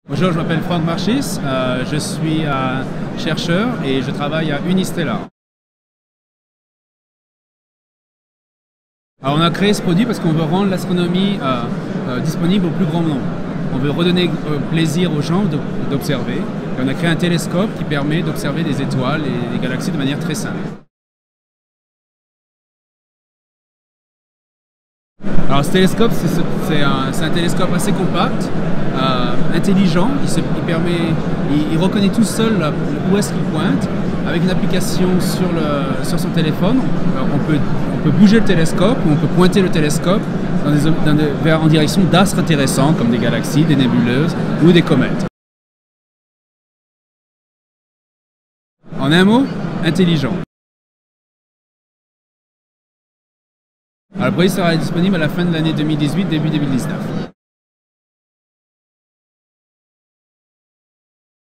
Bonjour, je m'appelle Franck Marchis, je suis chercheur et je travaille à Unistellar. Alors, on a créé ce produit parce qu'on veut rendre l'astronomie disponible au plus grand nombre. On veut redonner plaisir aux gens d'observer. Et on a créé un télescope qui permet d'observer des étoiles et des galaxies de manière très simple. Alors ce télescope, c'est un télescope assez compact, intelligent, il reconnaît tout seul où est-ce qu'il pointe. Avec une application sur son téléphone, on peut bouger le télescope ou on peut pointer le télescope en direction d'astres intéressants comme des galaxies, des nébuleuses ou des comètes. En un mot, intelligent. Alors, le produit sera disponible à la fin de l'année 2018, début 2019.